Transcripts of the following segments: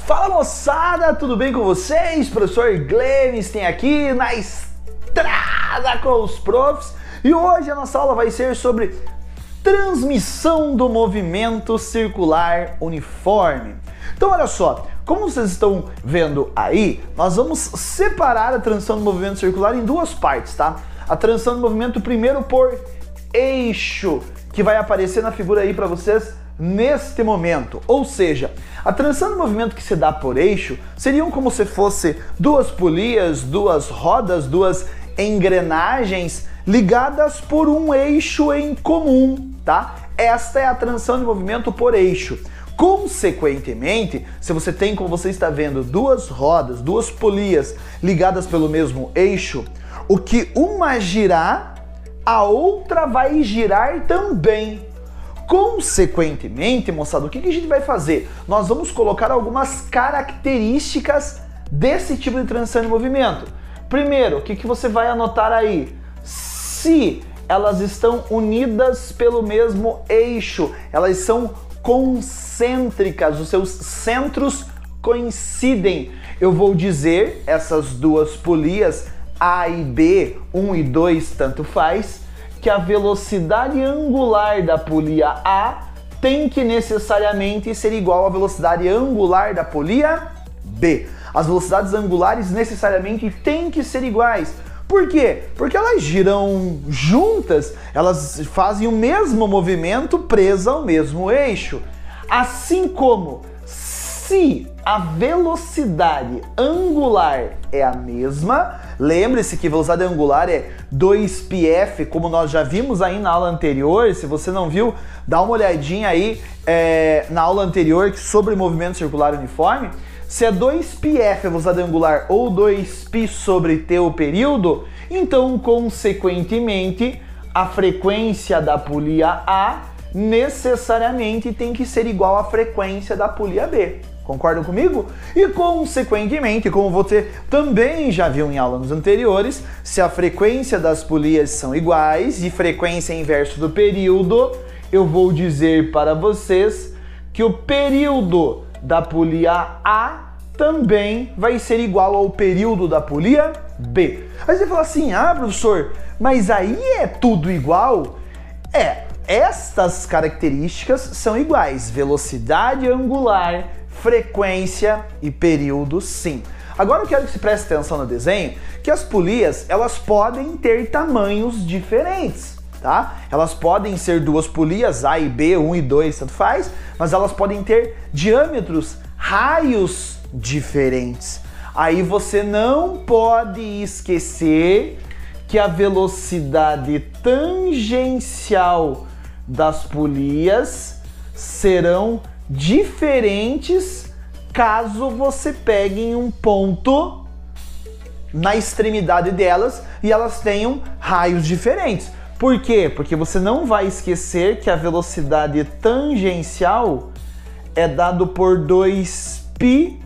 Fala moçada, tudo bem com vocês? Professor Glemes tem aqui na estrada com os profs e hoje a nossa aula vai ser sobre transmissão do movimento circular uniforme. Então olha só, como vocês estão vendo aí, nós vamos separar a transição do movimento circular em duas partes, tá? A transição do movimento primeiro por eixo, que vai aparecer na figura aí para vocês neste momento. Ou seja, a transição do movimento que se dá por eixo seriam como se fosse duas polias, duas rodas, duas engrenagens ligadas por um eixo em comum, tá? Esta é a transição de movimento por eixo. Consequentemente, se você tem, como você está vendo, duas rodas, duas polias ligadas pelo mesmo eixo, o que uma girar, a outra vai girar também. Consequentemente, moçada, o que a gente vai fazer? Nós vamos colocar algumas características desse tipo de transição de movimento. Primeiro, o que você vai anotar aí? Se elas estão unidas pelo mesmo eixo, elas são concêntricas, os seus centros coincidem. Eu vou dizer essas duas polias A e B, 1 e 2, tanto faz, que a velocidade angular da polia A tem que necessariamente ser igual à velocidade angular da polia B. As velocidades angulares necessariamente têm que ser iguais. Por quê? Porque elas giram juntas, elas fazem o mesmo movimento presa ao mesmo eixo. Assim como se a velocidade angular é a mesma, lembre-se que velocidade angular é 2πf, como nós já vimos aí na aula anterior. Se você não viu, dá uma olhadinha aí na aula anterior sobre movimento circular uniforme. Se é 2πf a velocidade angular ou 2π sobre t o período, então, consequentemente, a frequência da polia A necessariamente tem que ser igual à frequência da polia B. Concordam comigo? E, consequentemente, como você também já viu em aulas anteriores, se a frequência das polias são iguais e frequência inversa do período, eu vou dizer para vocês que o período da polia A também vai ser igual ao período da polia B. Aí você fala assim, professor, mas aí é tudo igual? Estas características são iguais, velocidade angular, frequência e período, sim. Agora eu quero que você preste atenção no desenho, que as polias, elas podem ter tamanhos diferentes, tá? Elas podem ser duas polias, A e B, 1 e 2, tanto faz, mas elas podem ter diâmetros, raios diferentes. Aí você não pode esquecer que a velocidade tangencial das polias serão diferentes caso você pegue um ponto na extremidade delas e elas tenham raios diferentes. Por quê? Porque você não vai esquecer que a velocidade tangencial é dado por 2πrf.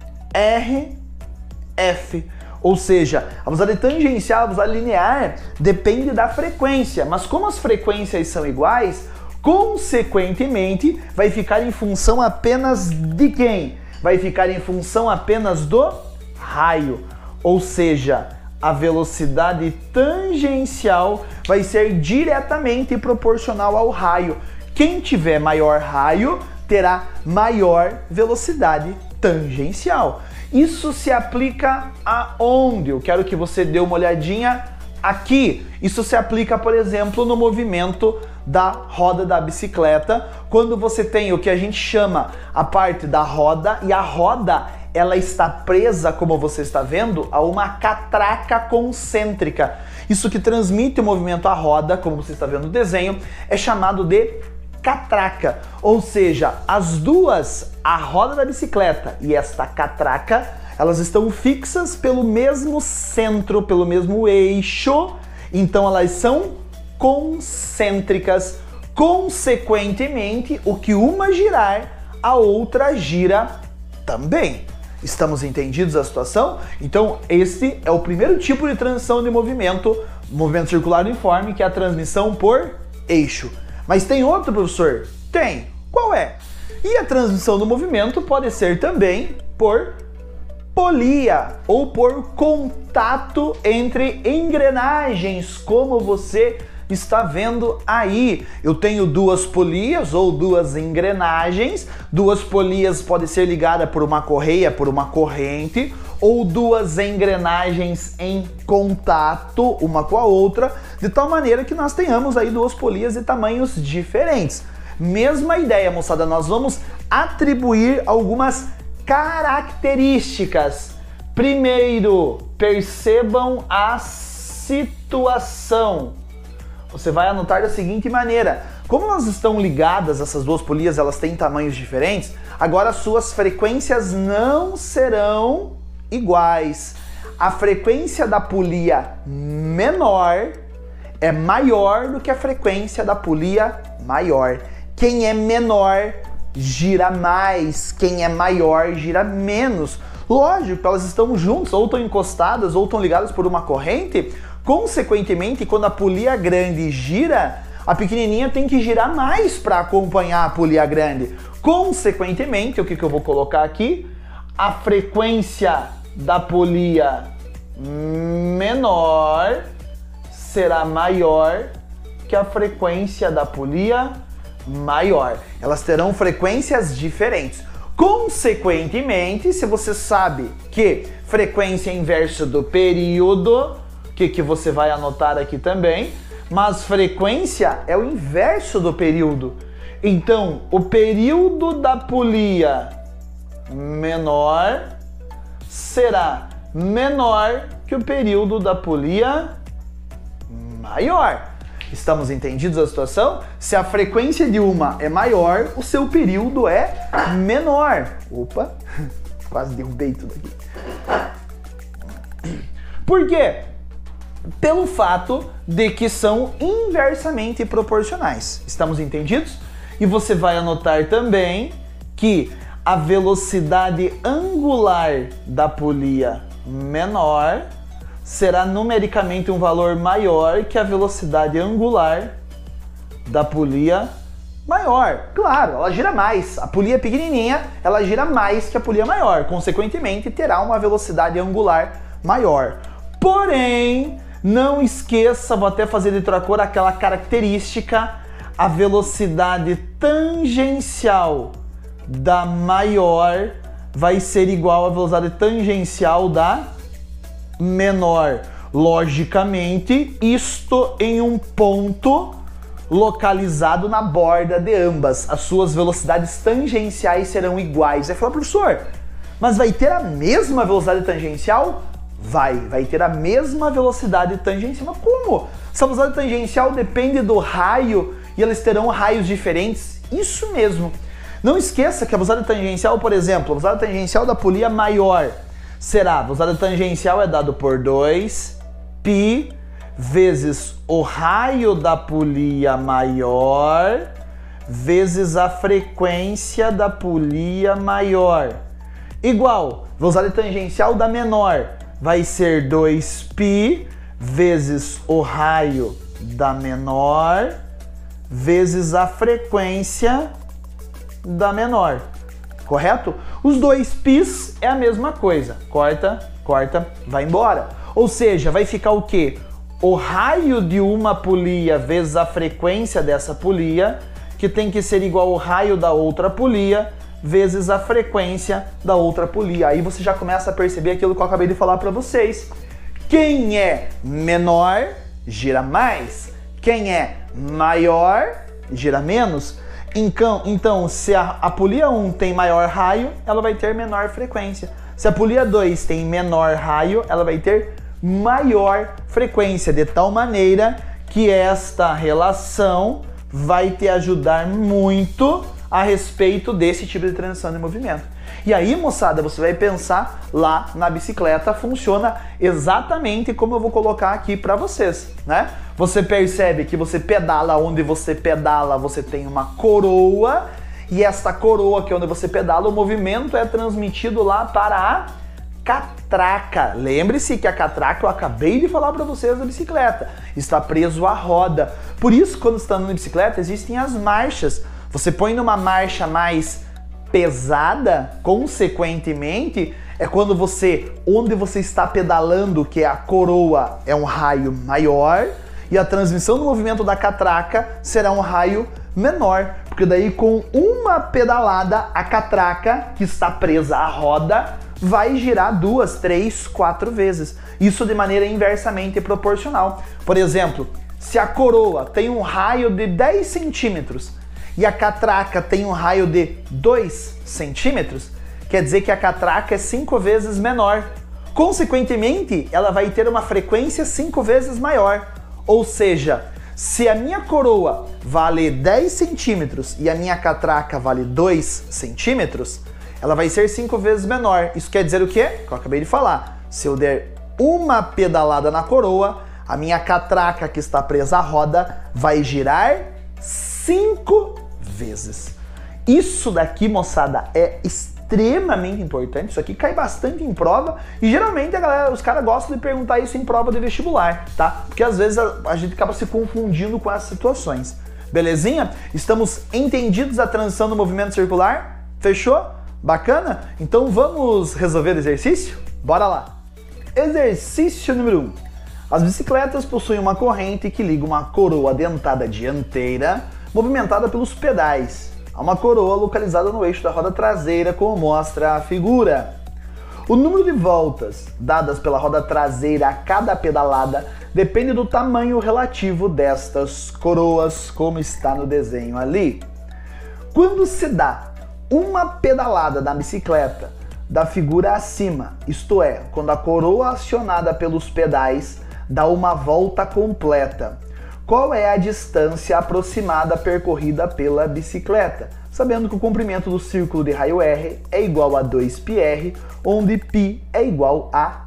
Ou seja, a velocidade tangencial, a velocidade linear, depende da frequência. Mas como as frequências são iguais, consequentemente, vai ficar em função apenas de quem? Vai ficar em função apenas do raio. Ou seja, a velocidade tangencial vai ser diretamente proporcional ao raio. Quem tiver maior raio terá maior velocidade tangencial. Isso se aplica aonde? Eu quero que você dê uma olhadinha aqui. Isso se aplica, por exemplo, no movimento da roda da bicicleta, quando você tem o que a gente chama a parte da roda, e a roda ela está presa, como você está vendo, a uma catraca concêntrica. Isso que transmite o movimento à roda, como você está vendo no desenho, é chamado de catraca. Ou seja, as duas, a roda da bicicleta e esta catraca, elas estão fixas pelo mesmo centro, pelo mesmo eixo, então elas são concêntricas. Consequentemente, o que uma girar, a outra gira também. Estamos entendidos a situação? Então, esse é o primeiro tipo de transição de movimento circular uniforme, que é a transmissão por eixo. Mas tem outro, professor? Tem. Qual é? E a transmissão do movimento pode ser também por polia ou por contato entre engrenagens, como você está vendo aí. Eu tenho duas polias ou duas engrenagens. Duas polias podem ser ligadas por uma correia, por uma corrente, ou duas engrenagens em contato uma com a outra, de tal maneira que nós tenhamos aí duas polias de tamanhos diferentes. Mesma ideia, moçada, nós vamos atribuir algumas características. Primeiro, percebam a situação. Você vai anotar da seguinte maneira: como elas estão ligadas, essas duas polias, elas têm tamanhos diferentes, agora suas frequências não serão iguais. A frequência da polia menor é maior do que a frequência da polia maior. Quem é menor gira mais, quem é maior gira menos. Lógico, elas estão juntas, ou estão encostadas, ou estão ligadas por uma corrente. Consequentemente, quando a polia grande gira, a pequenininha tem que girar mais para acompanhar a polia grande. Consequentemente, o que eu vou colocar aqui? A frequência da polia menor será maior que a frequência da polia maior. Elas terão frequências diferentes. Consequentemente, se você sabe que frequência é inverso do período, que você vai anotar aqui também, mas frequência é o inverso do período. Então, o período da polia menor será menor que o período da polia maior. Estamos entendidos a situação? Se a frequência de uma é maior, o seu período é menor. Opa, quase derrubei tudo aqui. Por quê? Pelo fato de que são inversamente proporcionais. Estamos entendidos? E você vai anotar também que a velocidade angular da polia menor será numericamente um valor maior que a velocidade angular da polia maior. Claro, ela gira mais. A polia pequenininha, ela gira mais que a polia maior. Consequentemente, terá uma velocidade angular maior. Porém, não esqueça, vou até fazer de outra cor, aquela característica, a velocidade tangencial da maior vai ser igual à velocidade tangencial da menor. Logicamente, isto em um ponto localizado na borda de ambas. As suas velocidades tangenciais serão iguais. Aí fala, professor, mas vai ter a mesma velocidade tangencial? Vai ter a mesma velocidade tangencial. Mas como? Essa velocidade tangencial depende do raio e eles terão raios diferentes? Isso mesmo. Não esqueça que a velocidade tangencial, por exemplo, a velocidade tangencial da polia maior será, a velocidade tangencial é dado por 2π vezes o raio da polia maior vezes a frequência da polia maior. Igual, velocidade tangencial da menor vai ser 2π vezes o raio da menor vezes a frequência da menor. Correto? Os 2πs é a mesma coisa. Corta, vai embora. Ou seja, vai ficar o quê? O raio de uma polia vezes a frequência dessa polia, que tem que ser igual ao raio da outra polia vezes a frequência da outra polia. Aí você já começa a perceber aquilo que eu acabei de falar para vocês. Quem é menor, gira mais. Quem é maior, gira menos. Então, se a polia 1 tem maior raio, ela vai ter menor frequência. Se a polia 2 tem menor raio, ela vai ter maior frequência, de tal maneira que esta relação vai te ajudar muito a respeito desse tipo de transição de movimento. E aí, moçada, você vai pensar lá na bicicleta, funciona exatamente como eu vou colocar aqui para vocês, né? Você percebe que você pedala, onde você pedala, você tem uma coroa, e esta coroa, que é onde você pedala, o movimento é transmitido lá para a catraca. Lembre-se que a catraca, eu acabei de falar para vocês da bicicleta, está preso à roda. Por isso, quando está andando de bicicleta, existem as marchas. Você põe numa marcha mais pesada, consequentemente, é quando onde você está pedalando, que é a coroa, é um raio maior, e a transmissão do movimento da catraca será um raio menor, porque daí com uma pedalada, a catraca que está presa à roda vai girar 2, 3, 4 vezes. Isso de maneira inversamente proporcional. Por exemplo, se a coroa tem um raio de 10 centímetros e a catraca tem um raio de 2 centímetros, quer dizer que a catraca é 5 vezes menor. Consequentemente, ela vai ter uma frequência 5 vezes maior. Ou seja, se a minha coroa vale 10 centímetros e a minha catraca vale 2 centímetros, ela vai ser 5 vezes menor. Isso quer dizer o quê? Que eu acabei de falar. Se eu der uma pedalada na coroa, a minha catraca que está presa à roda vai girar 5 vezes. Isso daqui, moçada, é extremamente importante. Isso aqui cai bastante em prova e geralmente os caras gostam de perguntar isso em prova de vestibular, tá? Porque às vezes a gente acaba se confundindo com as situações. Belezinha? Estamos entendidos a transição do movimento circular? Fechou? Bacana? Então vamos resolver o exercício? Bora lá! Exercício número 1. As bicicletas possuem uma corrente que liga uma coroa dentada dianteira movimentada pelos pedais a uma coroa localizada no eixo da roda traseira, como mostra a figura. O número de voltas dadas pela roda traseira a cada pedalada depende do tamanho relativo destas coroas, como está no desenho ali. Quando se dá uma pedalada da bicicleta da figura acima, isto é, quando a coroa acionada pelos pedais dá uma volta completa, qual é a distância aproximada percorrida pela bicicleta? Sabendo que o comprimento do círculo de raio R é igual a 2πr, onde π é igual a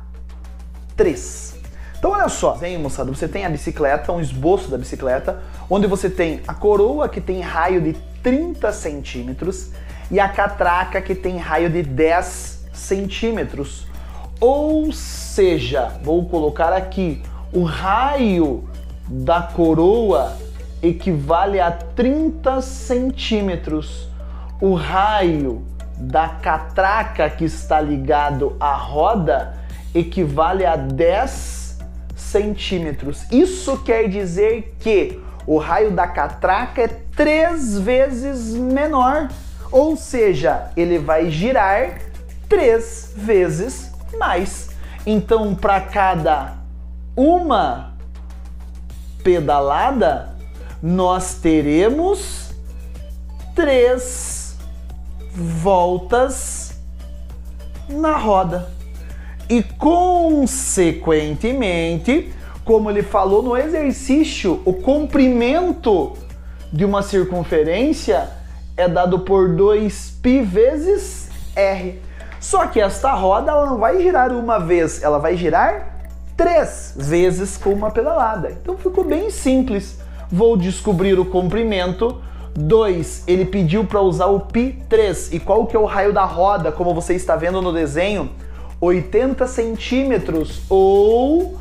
3. Então olha só, vem moçada, você tem a bicicleta, um esboço da bicicleta, onde você tem a coroa que tem raio de 30 centímetros e a catraca que tem raio de 10 centímetros. Ou seja, vou colocar aqui, o raio da coroa equivale a 30 centímetros. O raio da catraca que está ligado à roda equivale a 10 centímetros. Isso quer dizer que o raio da catraca é 3 vezes menor. Ou seja, ele vai girar 3 vezes mais. Então, para cada uma pedalada, nós teremos 3 voltas na roda. E, consequentemente, como ele falou no exercício, o comprimento de uma circunferência é dado por 2π vezes r. Só que esta roda ela não vai girar uma vez, ela vai girar 3 vezes com uma pedalada. Então ficou bem simples. Vou descobrir o comprimento. 2, ele pediu para usar o π3. E qual que é o raio da roda, como você está vendo no desenho? 80 centímetros ou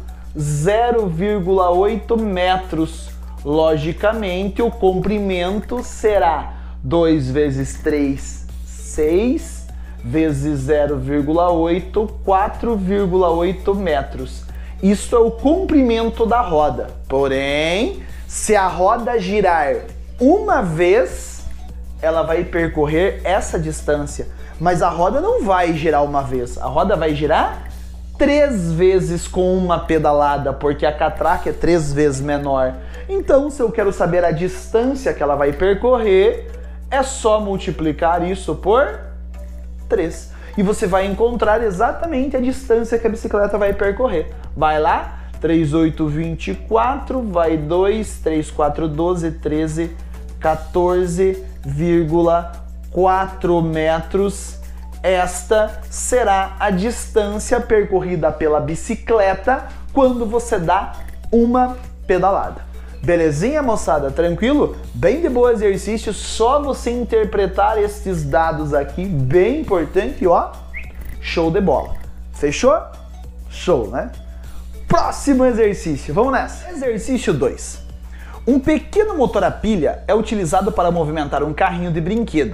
0,8 metros. Logicamente, o comprimento será 2 vezes 3, 6, vezes 0,8, 4,8 metros. Isso é o comprimento da roda. Porém, se a roda girar uma vez, ela vai percorrer essa distância. Mas a roda não vai girar uma vez. A roda vai girar 3 vezes com uma pedalada, porque a catraca é 3 vezes menor. Então, se eu quero saber a distância que ela vai percorrer, é só multiplicar isso por 3. E você vai encontrar exatamente a distância que a bicicleta vai percorrer. Vai lá, 3, 8, 24, vai 2, 3, 4, 12, 13, 14,4 metros. Esta será a distância percorrida pela bicicleta quando você dá uma pedalada. Belezinha, moçada? Tranquilo? Bem de boa exercício, só você interpretar estes dados aqui, bem importante, ó, show de bola. Fechou? Show, né? Próximo exercício, vamos nessa. Exercício 2. Um pequeno motor a pilha é utilizado para movimentar um carrinho de brinquedo,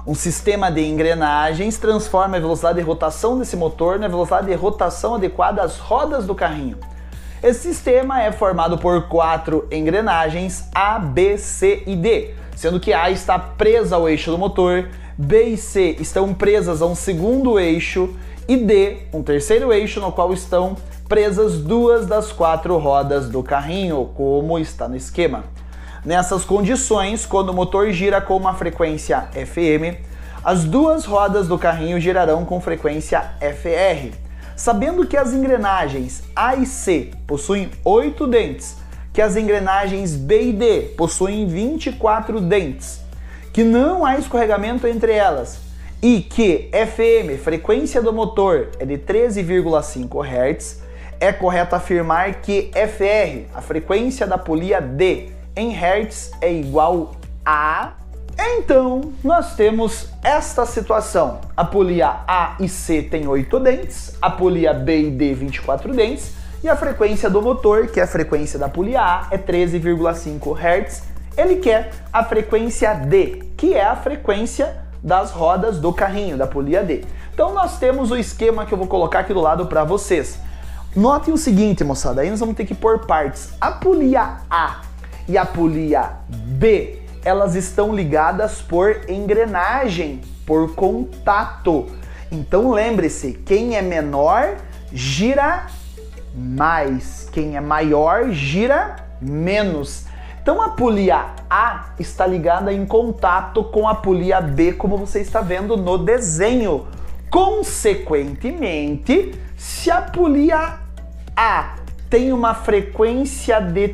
Um sistema de engrenagens transforma a velocidade de rotação desse motor na velocidade de rotação adequada às rodas do carrinho. Esse sistema é formado por 4 engrenagens A, B, C e D, sendo que A está presa ao eixo do motor, B e C estão presas a um segundo eixo e D, um terceiro eixo no qual estão presas 2 das 4 rodas do carrinho, como está no esquema. Nessas condições, quando o motor gira com uma frequência FM, as 2 rodas do carrinho girarão com frequência FR. Sabendo que as engrenagens A e C possuem 8 dentes, que as engrenagens B e D possuem 24 dentes, que não há escorregamento entre elas e que FM, frequência do motor, é de 13,5 Hz, é correto afirmar que FR, a frequência da polia D, em Hz é igual a... Então, nós temos esta situação. A polia A e C tem 8 dentes, a polia B e D 24 dentes, e a frequência do motor, que é a frequência da polia A, é 13,5 Hz. Ele quer a frequência D, que é a frequência das rodas do carrinho, da polia D. Então nós temos o esquema que eu vou colocar aqui do lado para vocês. Notem o seguinte, moçada, aí nós vamos ter que pôr partes. A polia A e a polia B, elas estão ligadas por engrenagem, por contato. Então lembre-se, quem é menor gira mais, quem é maior gira menos. Então a polia A está ligada em contato com a polia B, como você está vendo no desenho. Consequentemente, se a polia A tem uma frequência de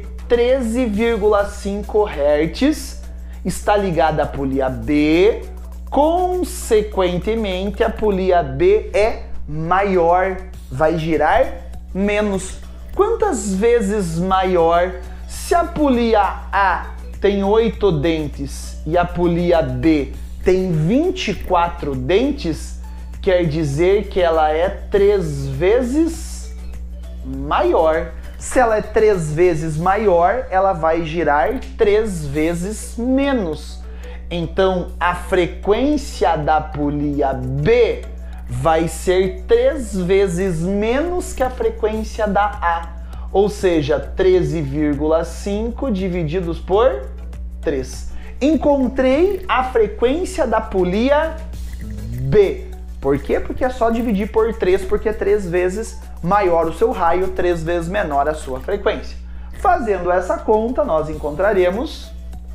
13,5 Hz, está ligada à polia B, consequentemente a polia B é maior, vai girar menos. Quantas vezes maior? Se a polia A tem 8 dentes e a polia B tem 24 dentes, quer dizer que ela é 3 vezes maior. Se ela é 3 vezes maior, ela vai girar 3 vezes menos. Então, a frequência da polia B vai ser 3 vezes menos que a frequência da A. Ou seja, 13,5 divididos por 3. Encontrei a frequência da polia B. Por quê? Porque é só dividir por 3, porque é 3 vezes maior o seu raio, 3 vezes menor a sua frequência. Fazendo essa conta, nós encontraremos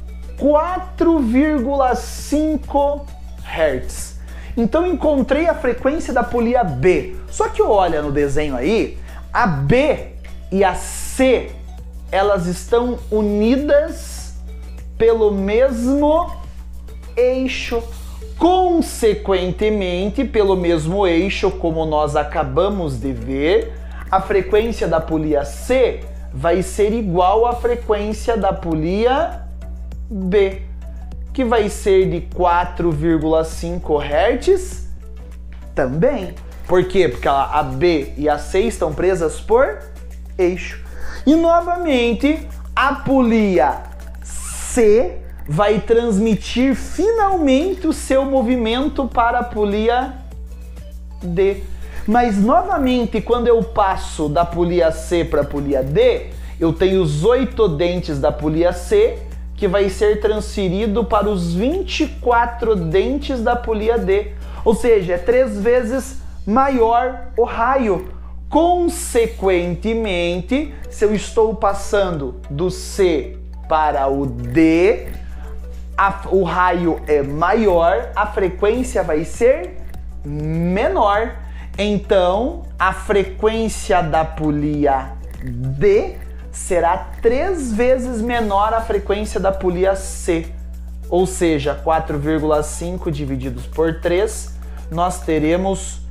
4,5 Hz. Então encontrei a frequência da polia B. Só que olha no desenho aí, a B e a C, elas estão unidas pelo mesmo eixo. Consequentemente, pelo mesmo eixo, como nós acabamos de ver, a frequência da polia C vai ser igual à frequência da polia B, que vai ser de 4,5 Hz também. Por quê? Porque a B e a C estão presas por eixo. E novamente, a polia C vai transmitir finalmente o seu movimento para a polia D. Mas novamente, quando eu passo da polia C para a polia D, eu tenho os 8 dentes da polia C, que vai ser transferido para os 24 dentes da polia D. Ou seja, é 3 vezes maior o raio. Consequentemente, se eu estou passando do C para o D, o raio é maior, a frequência vai ser menor. Então, a frequência da polia D será 3 vezes menor a frequência da polia C. Ou seja, 4,5 divididos por 3, nós teremos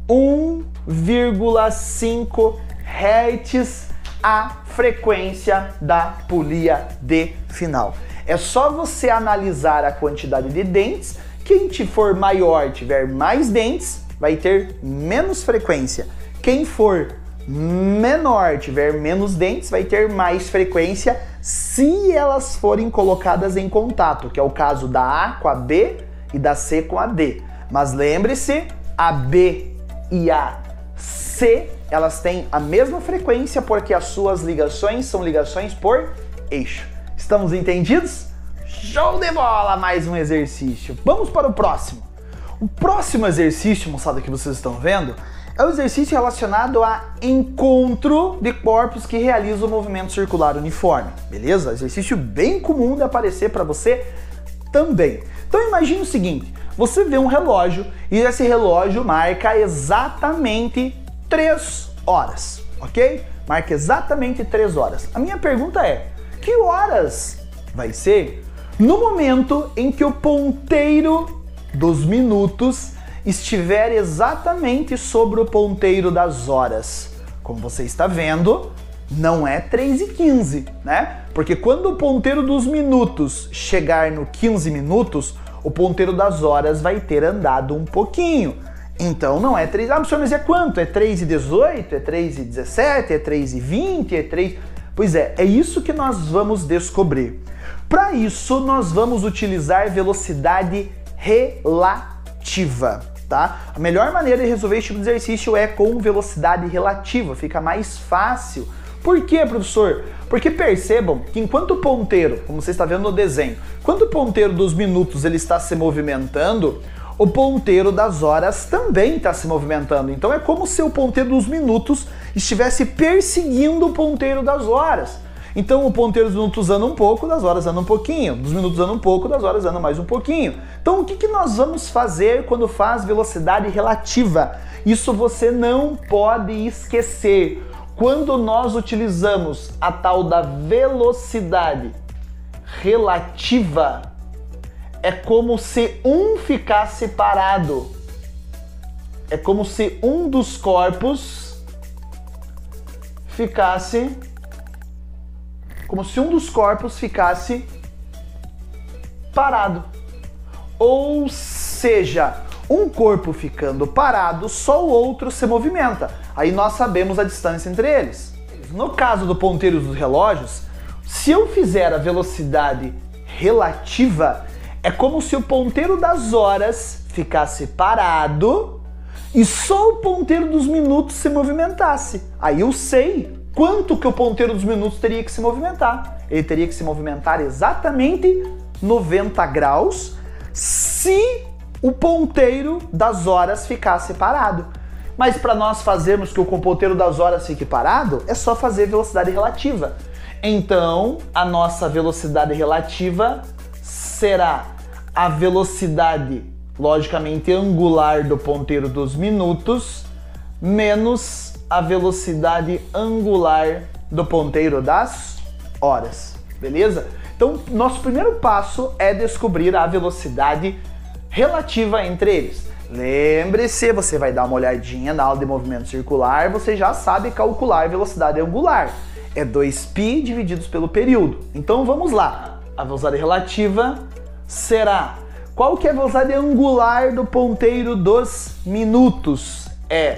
1,5 Hz a frequência da polia D final. É só você analisar a quantidade de dentes. Quem for maior, tiver mais dentes, vai ter menos frequência. Quem for menor, tiver menos dentes, vai ter mais frequência se elas forem colocadas em contato, que é o caso da A com a B e da C com a D. Mas lembre-se, a B e a C, elas têm a mesma frequência porque as suas ligações são ligações por eixo. Estamos entendidos? Show de bola! Mais um exercício. Vamos para o próximo. O próximo exercício, moçada, que vocês estão vendo, é o exercício relacionado a encontro de corpos que realizam o movimento circular uniforme, beleza? Exercício bem comum de aparecer para você também. Então imagine o seguinte, você vê um relógio e esse relógio marca exatamente 3 horas, ok? Marca exatamente 3 horas. A minha pergunta é, que horas vai ser no momento em que o ponteiro dos minutos estiver exatamente sobre o ponteiro das horas? Como você está vendo, não é 3h15, né? Porque quando o ponteiro dos minutos chegar no 15 minutos, o ponteiro das horas vai ter andado um pouquinho. Então não é 3... Ah, professor, mas é quanto? É 3h18? É 3h17? É 3h20? É 3... Pois é isso que nós vamos descobrir. Para isso, nós vamos utilizar velocidade relativa, tá? A melhor maneira de resolver esse tipo de exercício é com velocidade relativa, fica mais fácil. Por quê, professor? Porque percebam que enquanto o ponteiro, como você está vendo no desenho, enquanto o ponteiro dos minutos ele está se movimentando, o ponteiro das horas também está se movimentando. Então é como se o ponteiro dos minutos estivesse perseguindo o ponteiro das horas. Então o ponteiro dos minutos anda um pouco, das horas anda um pouquinho, dos minutos anda um pouco, das horas anda mais um pouquinho. Então o que nós vamos fazer quando faz velocidade relativa? Isso você não pode esquecer. Quando nós utilizamos a tal da velocidade relativa, é como se um ficasse parado. É como se um dos corpos ficasse... Como se um dos corpos ficasse parado. Ou seja, um corpo ficando parado, só o outro se movimenta. Aí nós sabemos a distância entre eles. No caso do ponteiro dos relógios, se eu fizer a velocidade relativa, é como se o ponteiro das horas ficasse parado e só o ponteiro dos minutos se movimentasse. Aí eu sei quanto que o ponteiro dos minutos teria que se movimentar. Ele teria que se movimentar exatamente 90 graus se o ponteiro das horas ficasse parado. Mas para nós fazermos que o ponteiro das horas fique parado, é só fazer velocidade relativa. Então, a nossa velocidade relativa será a velocidade, logicamente, angular do ponteiro dos minutos menos a velocidade angular do ponteiro das horas, beleza? Então, nosso primeiro passo é descobrir a velocidade relativa entre eles. Lembre-se, você vai dar uma olhadinha na aula de movimento circular, você já sabe calcular velocidade angular. É 2π divididos pelo período. Então vamos lá. A velocidade relativa será... Qual que é a velocidade angular do ponteiro dos minutos? É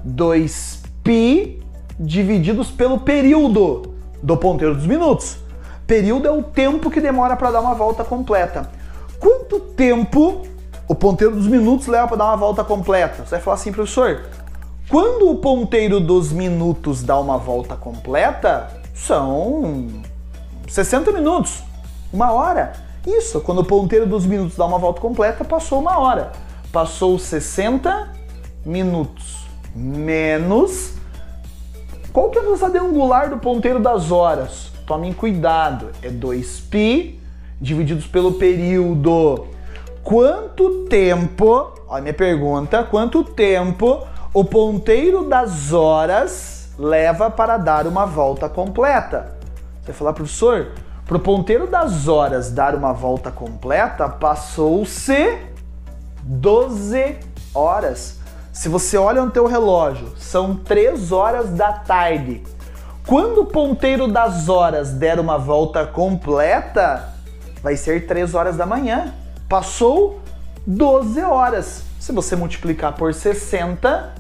2π divididos pelo período do ponteiro dos minutos. Período é o tempo que demora para dar uma volta completa. Quanto tempo o ponteiro dos minutos leva para dar uma volta completa? Você vai falar assim, professor, quando o ponteiro dos minutos dá uma volta completa, são 60 minutos, 1 hora. Isso, quando o ponteiro dos minutos dá uma volta completa, passou 1 hora. Passou 60 minutos. Menos... Qual que é a velocidade angular do ponteiro das horas? Tomem cuidado, é 2π divididos pelo período. Quanto tempo, olha a minha pergunta, quanto tempo o ponteiro das horas leva para dar uma volta completa? Você vai falar, professor, para o ponteiro das horas dar uma volta completa, passou-se 12 horas. Se você olha no teu relógio, são 3 horas da tarde. Quando o ponteiro das horas der uma volta completa, vai ser 3 horas da manhã. Passou 12 horas. Se você multiplicar por 60,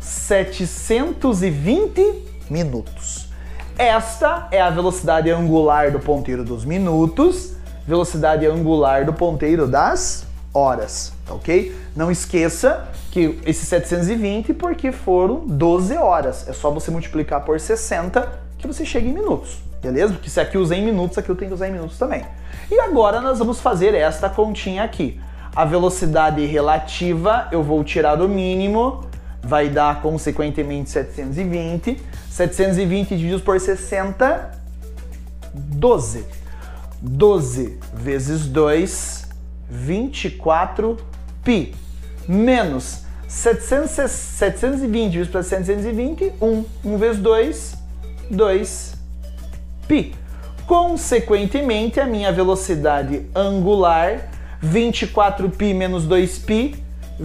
720 minutos. Esta é a velocidade angular do ponteiro dos minutos, velocidade angular do ponteiro das horas, tá ok? Não esqueça que esse 720 porque foram 12 horas. É só você multiplicar por 60 que você chega em minutos, beleza? Porque se aqui usa em minutos, aqui eu tenho que usar em minutos também. E agora nós vamos fazer esta continha aqui. A velocidade relativa, eu vou tirar o mínimo, vai dar consequentemente 720. 720 divididos por 60, 12. 12 vezes 2, 24 pi. Menos 720 divididos por 720, 1. 1 vezes 2, 2 pi. Consequentemente, a minha velocidade angular, 24π menos 2π,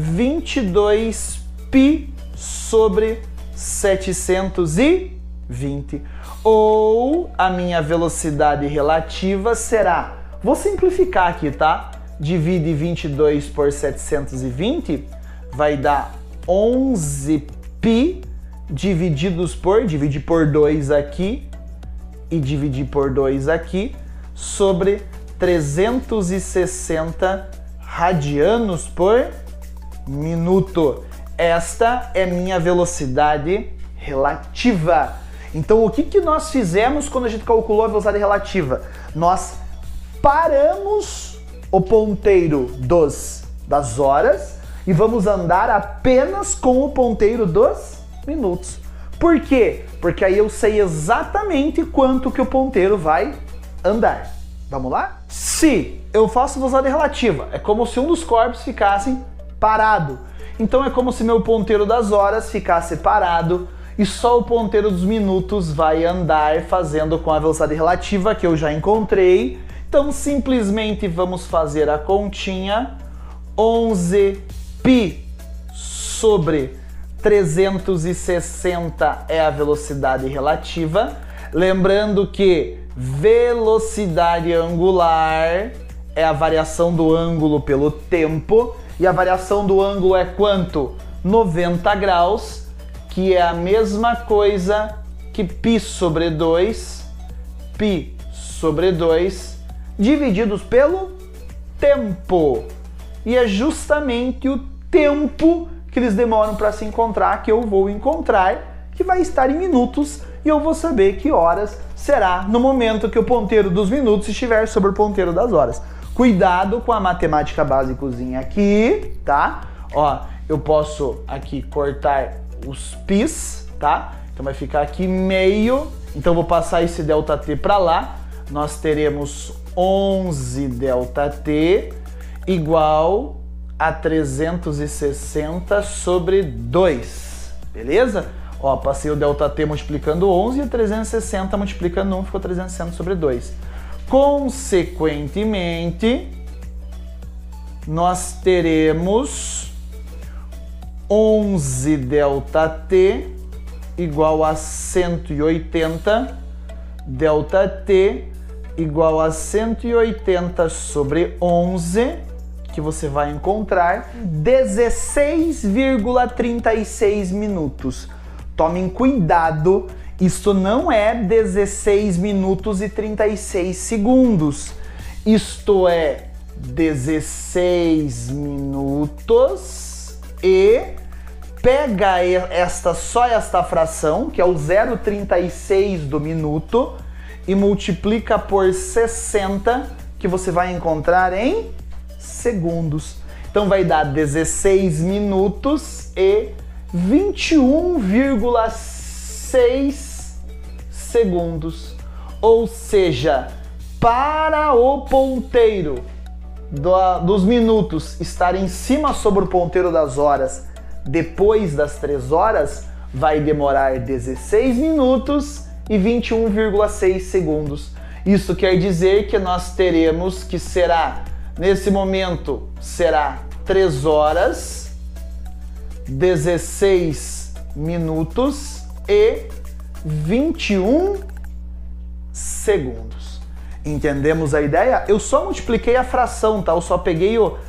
22π sobre 720. Ou a minha velocidade relativa será, vou simplificar aqui, tá? Divide 22 por 720, vai dar 11π divididos por, dividir por 2 aqui e dividir por 2 aqui, sobre 360 radianos por minuto. Esta é minha velocidade relativa. Então, o que nós fizemos quando a gente calculou a velocidade relativa? Nós paramos o ponteiro das horas e vamos andar apenas com o ponteiro dos minutos. Por quê? Porque aí eu sei exatamente quanto que o ponteiro vai andar. Vamos lá? Se eu faço velocidade relativa, é como se um dos corpos ficasse parado. Então é como se meu ponteiro das horas ficasse parado e só o ponteiro dos minutos vai andar fazendo com a velocidade relativa que eu já encontrei. Então simplesmente vamos fazer a continha. 11π sobre 360 é a velocidade relativa. Lembrando que velocidade angular é a variação do ângulo pelo tempo. E a variação do ângulo é quanto? 90 graus, que é a mesma coisa que π sobre 2, π sobre 2, divididos pelo tempo. E é justamente o tempo que eles demoram para se encontrar que eu vou encontrar, que vai estar em minutos, e eu vou saber que horas será no momento que o ponteiro dos minutos estiver sobre o ponteiro das horas. Cuidado com a matemática básicozinha aqui, tá? Ó, eu posso aqui cortar os πs, tá? Então vai ficar aqui meio, então vou passar esse ΔT para lá. Nós teremos 11 ΔT igual a 360 sobre 2, beleza? Ó, passei o ΔT multiplicando 11 e 360 multiplicando 1, ficou 360 sobre 2. Consequentemente, nós teremos 11 ΔT igual a 180, ΔT igual a 180 sobre 11, que você vai encontrar 16,36 minutos. Tomem cuidado, isso não é 16 minutos e 36 segundos. Isto é 16 minutos e pega só esta fração, que é o 0,36 do minuto, e multiplica por 60, que você vai encontrar em segundos. Então vai dar 16 minutos e 21,6 segundos. Ou seja, para o ponteiro dos minutos estar em cima sobre o ponteiro das horas depois das 3 horas, vai demorar 16 minutos e 21,6 segundos. Isso quer dizer que nós teremos que será, nesse momento, será 3 horas, 16 minutos e 21 segundos. Entendemos a ideia? Eu só multipliquei a fração, tá? Eu só peguei o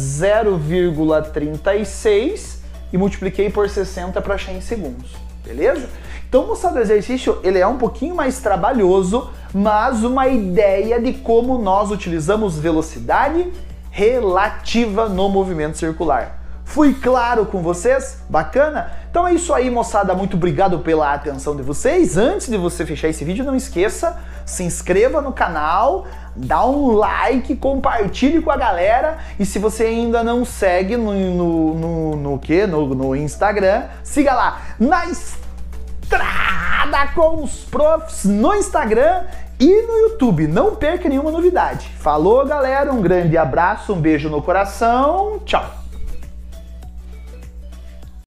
0,36 e multipliquei por 60 para achar em segundos, beleza? Então, moçada, o exercício ele é um pouquinho mais trabalhoso, mas uma ideia de como nós utilizamos velocidade relativa no movimento circular. Fui claro com vocês? Bacana? Então é isso aí, moçada. Muito obrigado pela atenção de vocês. Antes de você fechar esse vídeo, não esqueça, se inscreva no canal, dá um like, compartilhe com a galera. E se você ainda não segue no Instagram, siga lá, Na Estrada com os Profs, no Instagram e no YouTube. Não perca nenhuma novidade. Falou, galera. Um grande abraço, um beijo no coração. Tchau.